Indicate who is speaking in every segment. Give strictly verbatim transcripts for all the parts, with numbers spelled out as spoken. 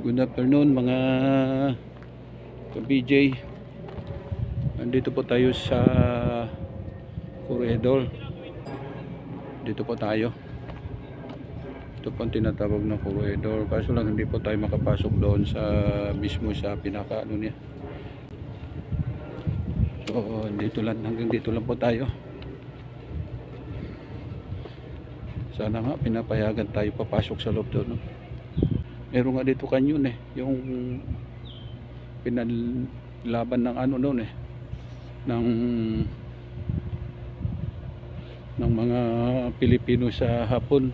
Speaker 1: Good afternoon mga ka-B J. Nandito po tayo sa corridor. Dito po tayo. Ito po ang tinatawag na corridor. Kaso lang hindi po tayo makapasok doon sa mismo sa pinaka ano niya. So dito lang, hanggang dito lang po tayo. Sana nga pinapayagan tayo papasok sa loob doon, no? Meron nga dito kanyon eh, yung pinalaban ng ano noon eh, ng ng mga Pilipino sa Hapon.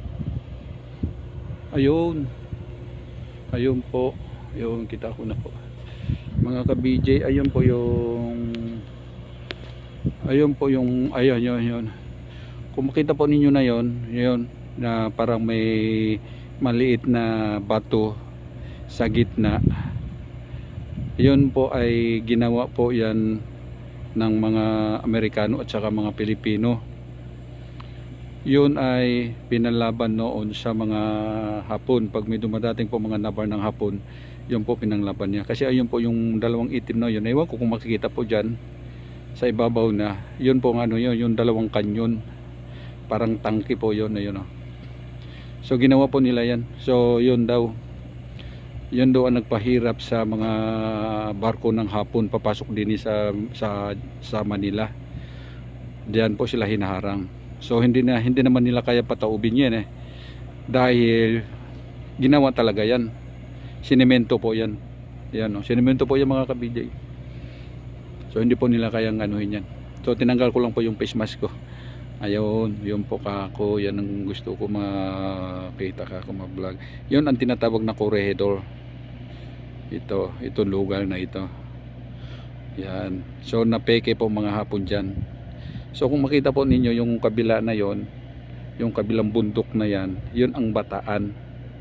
Speaker 1: Ayun, ayun po, ayun kita ko na po mga ka-B J. Ayun po yung ayun po yung ayun yun yun. Kung makita po ninyo na yon, yun na parang may maliit na bato sa gitna, yun po ay ginawa po yan ng mga Amerikano at saka mga Pilipino. Yun ay pinalaban noon sa mga Hapon. Pag may dumadating po mga nabar ng Hapon, yun po pinanglaban niya. Kasi ayun po yung dalawang itim na yun, ewan ko kung makikita po dyan sa ibabaw na, yun po ano yun, yung dalawang kanyon, parang tangke po yun na yun, oh. So ginawa po nila yan. So yun daw, yun daw ang nagpahirap sa mga barko ng Hapon papasok din sa sa sa Manila. Diyan po sila hinaharang. So hindi na hindi naman nila kaya pataubin yan eh. Dahil ginawa talaga yan. Sinemento po yan. Yan, oh. Sinemento po yan mga ka-B J. So hindi po nila kayang anuhin yan. So tinanggal ko lang po yung face mask ko. Ayun, yun po kako, yan ang gusto ko makita ka, kung ma-vlog. Yun ang tinatawag na corridor. Ito, ito lugar na ito. Yan. So napeke po mga Hapon dyan. So kung makita po ninyo yung kabila na yon, yung kabilang bundok na yan, yun ang Bataan.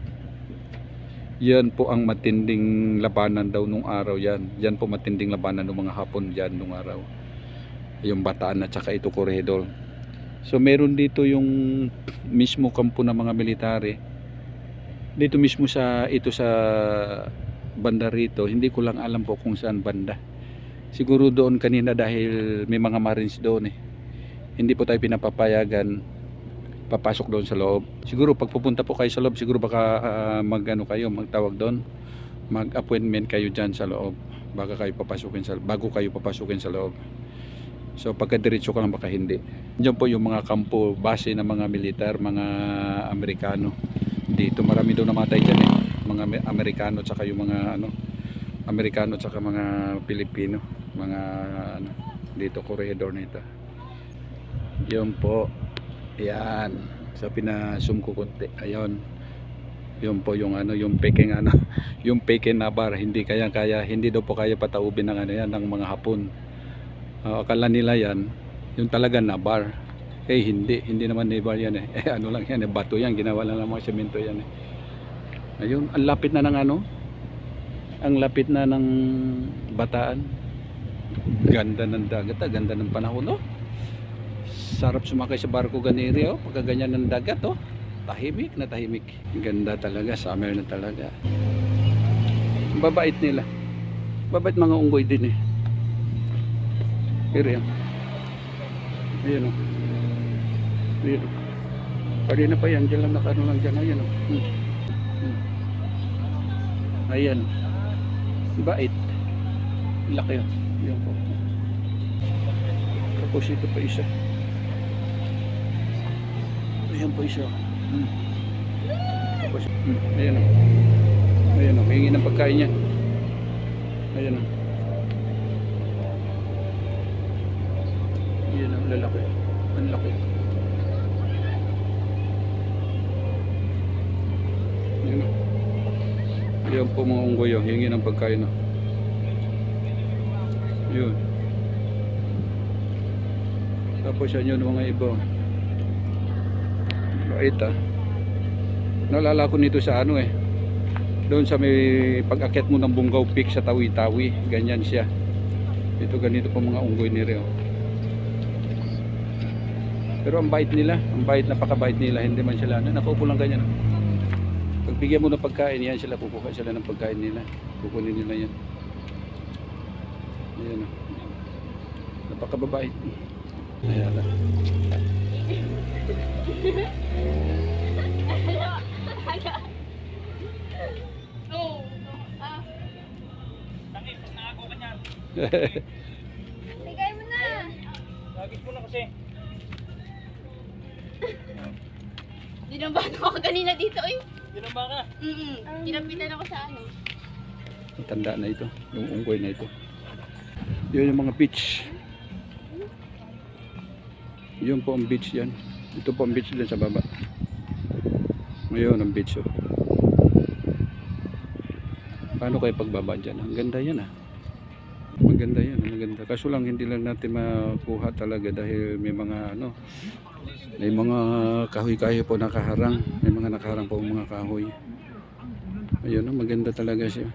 Speaker 1: Yan po ang matinding labanan daw nung araw yan. Yan po matinding labanan ng mga Hapon dyan nung araw. Yung Bataan at saka ito corridor. So meron dito yung mismo kampo ng mga military. Dito mismo sa ito sa banda rito, hindi ko lang alam po kung saan banda. Siguro doon kanina dahil may mga Marines doon eh. Hindi po tayo pinapapayagan papasok doon sa loob. Siguro pag pupunta po kayo sa loob, siguro baka uh, mag-ano kayo, magtawag doon, mag-appointment kayo diyan sa loob. Baka kayo papasukin sa bago kayo papasukin sa loob. So pagkadiretso ka lang baka hindi. Diyan po yung mga kampo base ng mga militar, mga Amerikano. Dito marami daw namatay dyan eh, mga Amerikano at saka yung mga ano, Amerikano at saka mga Pilipino, mga ano, dito corridor nito. Yun po. Yan. So pinasum ko konti. Ayun. Yun po yung ano, yung peking ano, yung peking nabar, hindi kaya kaya hindi daw po kaya pataubin ng ano yan ng mga Hapon. Uh, akala nila yan yung talaga na bar, eh hindi hindi naman na bar yan eh. Eh ano lang yan eh, bato yan, ginawa lang ng mga semento yan eh. Ayun, ang lapit na ng ano, ang lapit na ng Bataan. Ganda ng dagat, ah, ganda ng panahon, oh. Sarap sumakay sa barko ganiri, oh, pagka ganyan ng dagat, oh. Tahimik na tahimik, ganda talaga, summer na talaga. Babait nila, babait mga unggoy din eh. Pero yan, ayan o, ayan o, kanina pa yan, dyan lang nakano lang dyan, ayan o, hmm. Hmm. Ayan, bait, laki o, ayan po. Tapos ito pa isa, ayan po isa, hmm. Tapos, hmm. Ayan o, ayan o, hingin ng pagkain niya, ayan o. Yan ang lalaki, ang laki. Yan o. Yan po mga unggoy, oh. Hingi ng pagkain, oh. Yun. Tapos yan yun mga iba. Bait, ah. Naalala ko nito sa ano eh, doon sa may pag-akyat mo ng Bungaw Peak sa Tawi-Tawi, ganyan siya. Ito ganito po mga unggoy nila, oh. Pero ang bait nila, ang bait, napakabait nila, hindi man sila, nakaupo lang ganyan. Pagbigyan mo ng pagkain, yan sila, pupuka sila ng pagkain nila. Kukunin nila yan. Ayan o. Napakababait. Ayan na.
Speaker 2: Bigay mo na.
Speaker 3: Lagit mo na kasi.
Speaker 2: Dinambahan ako kanina dito eh.
Speaker 3: Dinamba ka.
Speaker 2: Mm-mm. Pinapitan ako sa ano.
Speaker 1: Matanda na ito. Yung unggoy na ito. Yun yung mga beach. Yun po ang beach yan. Ito po ang beach din sa baba. Ngayon ang beach oh. Paano kayo pagbaba dyan? Ang ganda yan ah. Maganda yan, maganda. Kaso lang hindi lang natin makuha talaga dahil may mga ano, may mga kahoy-kahoy po nakaharang. May mga nakaharang po mga kahoy. Ayun, oh, maganda talaga siya.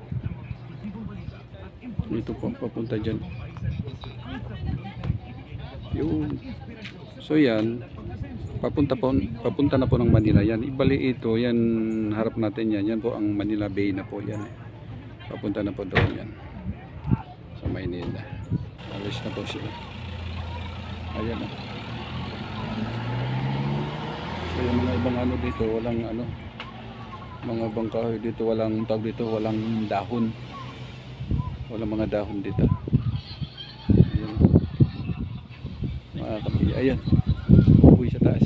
Speaker 1: Ito po papunta dyan. Yun. So yan, papunta po, papunta na po ng Manila yan. Ibali ito, yan harap natin yan. Yan po ang Manila Bay na po yan. Papunta na po doon yan. Sa Maynila. Alis na po sila. Ayan na. So yung mga ibang ano dito, walang ano, mga ibang kahoy dito, walang tawag dito, walang dahon. Walang mga dahon dito. Ayan. Mga kapilya. Ayan. Uwi sa taas.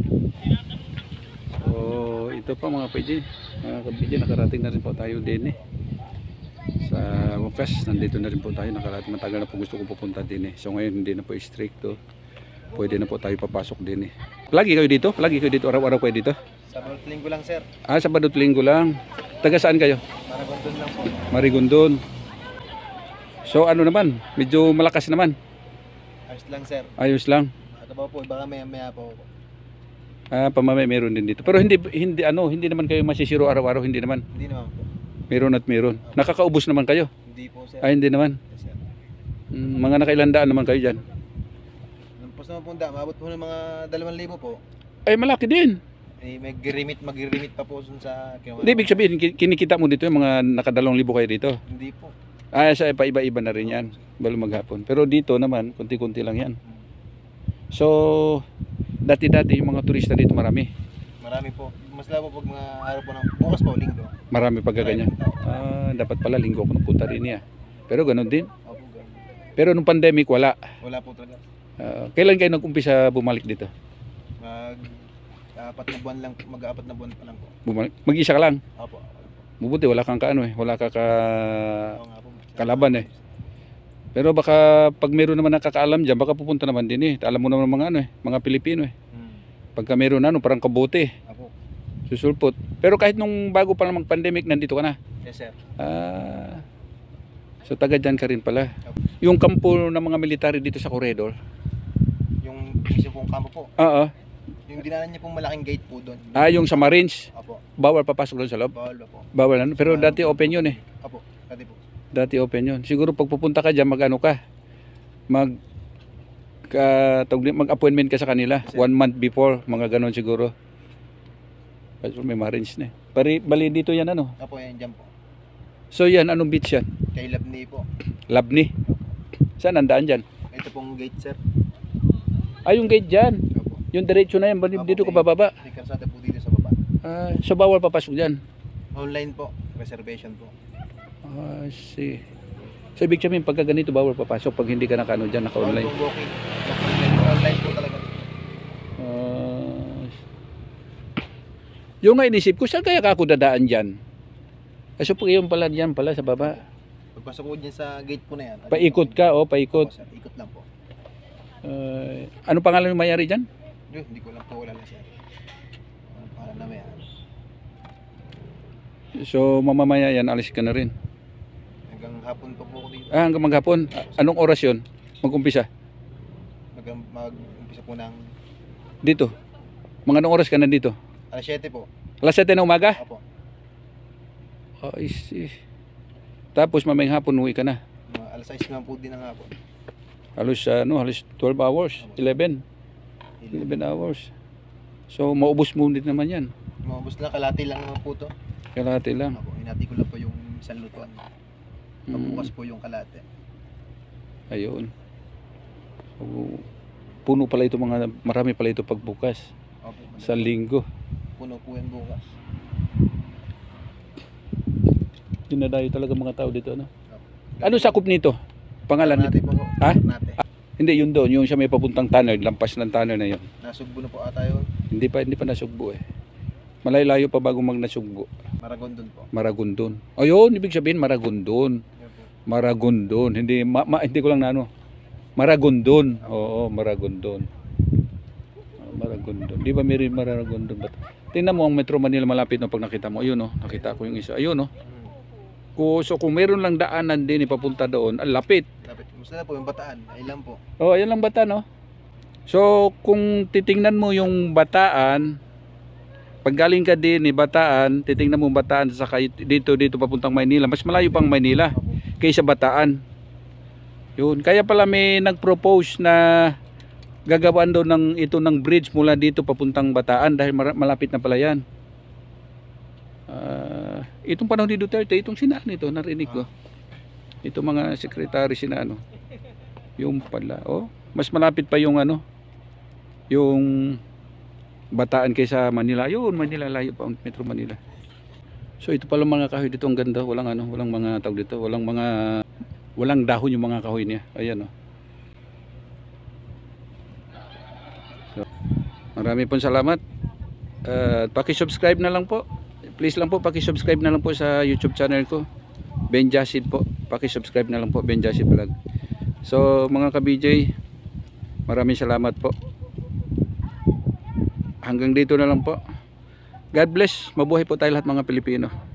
Speaker 1: So ito pa mga kapilya. Mga kapilya, nakarating na rin po tayo din eh. Sa wakas, nandito na rin po tayo. Nakarating, matagal na po gusto ko pupunta din eh. So ngayon hindi na po stricto. Pwede na po tayo papasok din eh. Lagi kayo dito? Lagi kayo dito? Araw-araw kayo dito?
Speaker 3: Sabado at linggo lang, sir.
Speaker 1: Ah, Sabado at Linggo lang. Taga saan kayo?
Speaker 3: Maragondon lang po.
Speaker 1: Marigondon. So ano naman? Medyo malakas naman.
Speaker 3: Ayos lang, sir.
Speaker 1: Ayos lang.
Speaker 3: Matabaw po, baka maya-maya po.
Speaker 1: Ah, pamamay meron din dito. Pero hindi hindi ano, hindi naman kayo masisiro araw-araw, hindi naman.
Speaker 3: Hindi naman po.
Speaker 1: Meron at meron. Nakakaubos naman kayo?
Speaker 3: Hindi po, sir.
Speaker 1: Ay, hindi naman.
Speaker 3: Yes, sir.
Speaker 1: Mm, mga nakailandaan naman kayo dyan.
Speaker 3: Lampos naman po, da, maabot po ng mga dalawang libo po.
Speaker 1: Ay, malaki din.
Speaker 3: Eh, mag-remit, mag-remit pa po dun sa kinuha.
Speaker 1: Hindi, ibig sabihin, ki- kinikita mo dito yung mga nakadalawang libo kayo dito.
Speaker 3: Hindi po.
Speaker 1: Ah, sa pa iba-iba na rin yan. Balo maghapon. Pero dito naman, kunti-kunti lang yan. So, dati-dati yung mga turista dito marami.
Speaker 3: Marami po. Mas labo pag mga araw po ng bukas po, linggo.
Speaker 1: Marami pagka ganyan. Ah, dapat pala linggo ako napunta rin niya. Pero ganun din.
Speaker 3: Opo, ganun.
Speaker 1: Pero nung pandemic, wala.
Speaker 3: Wala po talaga.
Speaker 1: Ah, kailan kayo nag-umpisa bumalik dito?
Speaker 3: Mag apat na buwan lang, mag-apat na buwan pa lang po.
Speaker 1: Bumalik? Mag-isa ka lang?
Speaker 3: Opo. Wala po.
Speaker 1: Mabuti, wala kang kaano eh. Wala ka ka...
Speaker 3: Oo nga po.
Speaker 1: kalaban eh. Pero baka pag meron naman nakakaalam dyan, baka pupunta naman din eh. Alam mo naman mga ano eh, mga Pilipino eh.
Speaker 3: Hmm.
Speaker 1: Pagka meron ano, parang kabote,
Speaker 3: Opo.
Speaker 1: susulpot. Pero kahit nung bago pa lang mag-pandemic, nandito ka na.
Speaker 3: Yes, sir.
Speaker 1: Ah, so taga dyan ka rin pala. Yung kampo ng mga military dito sa corridor.
Speaker 3: Yung isa pong kampo po.
Speaker 1: Oo.
Speaker 3: Yung dinaanan niya pong malaking gate po doon.
Speaker 1: Ah, yung sa Marines.
Speaker 3: Opo.
Speaker 1: Bawal papasok doon sa loob.
Speaker 3: Bawal ba po?
Speaker 1: Bawal ano. Pero dati open yun eh.
Speaker 3: Opo. Dati po.
Speaker 1: Dati open yun. Siguro pag pupunta ka dyan, mag-ano ka. Mag... Ka, tawag- mag-appointment ka sa kanila. One month before. Mga ganon siguro. Kasi may Marines na eh. Pari, bali dito yan ano.
Speaker 3: Opo, yan dyan po.
Speaker 1: So yan, anong beach yan?
Speaker 3: Kay Labni po.
Speaker 1: Labni. Saan ang daan dyan?
Speaker 3: Ito pong gate, sir.
Speaker 1: Ah, yung gate dyan.
Speaker 3: Opo.
Speaker 1: Yung diretso na yan, bali
Speaker 3: Opo,
Speaker 1: dito ka
Speaker 3: may-
Speaker 1: bababa.
Speaker 3: May kalsada po dito sa baba.
Speaker 1: Ah, so bawal papasok dyan.
Speaker 3: Online po. Reservation po.
Speaker 1: Ah, see. So ibig sabihin, pagka ganito, bawal papasok pag hindi ka nakano dyan, naka-online.
Speaker 3: Online. Booking. Online po. Online po talaga.
Speaker 1: Ah, yung nga inisip ko, saan kaya ka ako dadaan dyan? Kasi pag yung pala dyan pala sa baba.
Speaker 3: Pagpasok po dyan sa gate po na yan.
Speaker 1: Paikot ka, o paikot.
Speaker 3: Opo, sir. Ikot lang po.
Speaker 1: Uh, ano pangalan ng mayari dyan?
Speaker 3: Yun, hindi ko lang po wala na siya. Ano pangalan na may ano.
Speaker 1: So mamamaya yan, alis ka na rin.
Speaker 3: Hanggang hapon pa po ako dito.
Speaker 1: Ah, hanggang maghapon. Ah, anong oras yun? Mag-umpisa?
Speaker 3: Hanggang mag-umpisa po ng
Speaker 1: Dito. Mga anong oras ka nandito?
Speaker 3: alas siyete po.
Speaker 1: Alas siyete ng umaga?
Speaker 3: Opo.
Speaker 1: Oh, I see. Tapos mamayang hapon uwi ka na.
Speaker 3: Mga alas sais naman po din ng hapon.
Speaker 1: Halos ano, halos twelve hours, eleven. eleven hours. So maubos mo din naman yan.
Speaker 3: Mga boss lang, kalati lang naman po to.
Speaker 1: Kalahati lang.
Speaker 3: Ako, hinati ko lang po yung isang lutuan. Pabukas po yung kalate.
Speaker 1: Ayun. So, puno pala ito mga, marami pala ito pagbukas.
Speaker 3: Opo, madami.
Speaker 1: Sa linggo.
Speaker 3: Puno po yan bukas.
Speaker 1: Dinadayo talaga mga tao dito, ano?
Speaker 3: Opo.
Speaker 1: Ano sakop nito? Pangalan
Speaker 3: Nate
Speaker 1: nito?
Speaker 3: po po.
Speaker 1: Ha?
Speaker 3: Nate.
Speaker 1: Hindi, yun doon, yung siya may papuntang tunnel, lampas ng tunnel na yun.
Speaker 3: Nasugbo na po ata yun.
Speaker 1: Hindi pa, hindi pa nasugbo eh. Malayo-layo pa bago mag nasugbo.
Speaker 3: Maragondon po.
Speaker 1: Maragondon. Ayun, ibig sabihin Maragondon.
Speaker 3: Yan po.
Speaker 1: Maragondon. Hindi, ma, ma- hindi ko lang na ano. Maragondon. Oo, Maragondon. Ah, Maragondon. Di ba may rin Maragondon? Ba't? Tingnan mo ang Metro Manila malapit no pag nakita mo. Ayun no, nakita ko yung isa. Ayun no.
Speaker 3: Hmm.
Speaker 1: Kung, so kung meron lang daanan din ipapunta doon, ang lapit.
Speaker 3: Lapit. Musta na po yung bataan. Ay lang po.
Speaker 1: Oh, ayan lang bata no. So kung titingnan mo yung Bataan, pag galing ka din ni Bataan, titingnan mo Bataan sa dito dito papuntang Maynila, mas malayo pang Maynila
Speaker 3: Opo.
Speaker 1: kaysa Bataan. Yun, kaya pala may nag-propose na gagawin daw ng ito ng bridge mula dito papuntang Bataan dahil mara- malapit na pala yan. Ah, itong panahon ni Duterte, itong sinaan ito, narinig ko. Ito mga sekretary sinano. Yung pala, oh, mas malapit pa yung ano, yung Bataan kaysa Manila. Yun, Manila, layo pa, Metro Manila. So ito pala mga kahoy dito, ang ganda, walang ano, walang mga tawag dito, walang mga walang dahon yung mga kahoy niya. Ayan oh. So, marami pong salamat. Uh, paki-subscribe na lang po. Please lang po, paki-subscribe na lang po sa YouTube channel ko. Ben Jasid po. Paki-subscribe na lang po, Ben Jasid Vlog. So, mga ka-B J, maraming salamat po. Hanggang dito na lang po. God bless. Mabuhay po tayo lahat mga Pilipino.